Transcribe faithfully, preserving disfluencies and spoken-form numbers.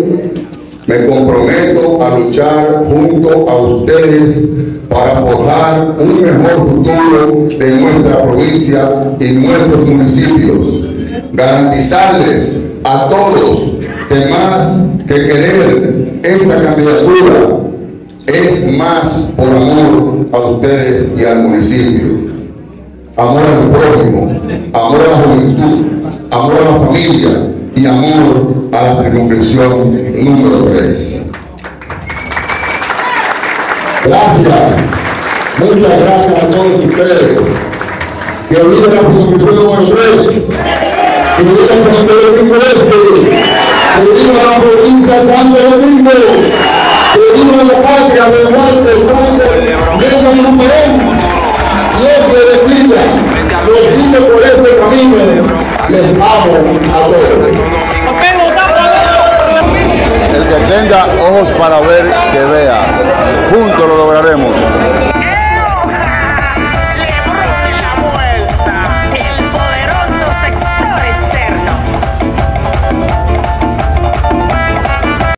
me comprometo a luchar junto a ustedes para forjar un mejor futuro de nuestra provincia y nuestros municipios. Garantizarles a todos que más que querer esta candidatura es más por amor a ustedes y al municipio. Amor al prójimo, amor a la juventud, amor a la familia y amor a la circunscripción número tres. Gracias, muchas gracias a todos ustedes. Que viva la circunscripción número tres, que viva el Santo Domingo Este, que viva la provincia de Santo Domingo, que viva la patria de Duarte, Santo, Negro y Luperón. Dios les bendiga, los guíe por este camino. Les amo a todos. El que tenga ojos para ver, que vea. Juntos lo lograremos.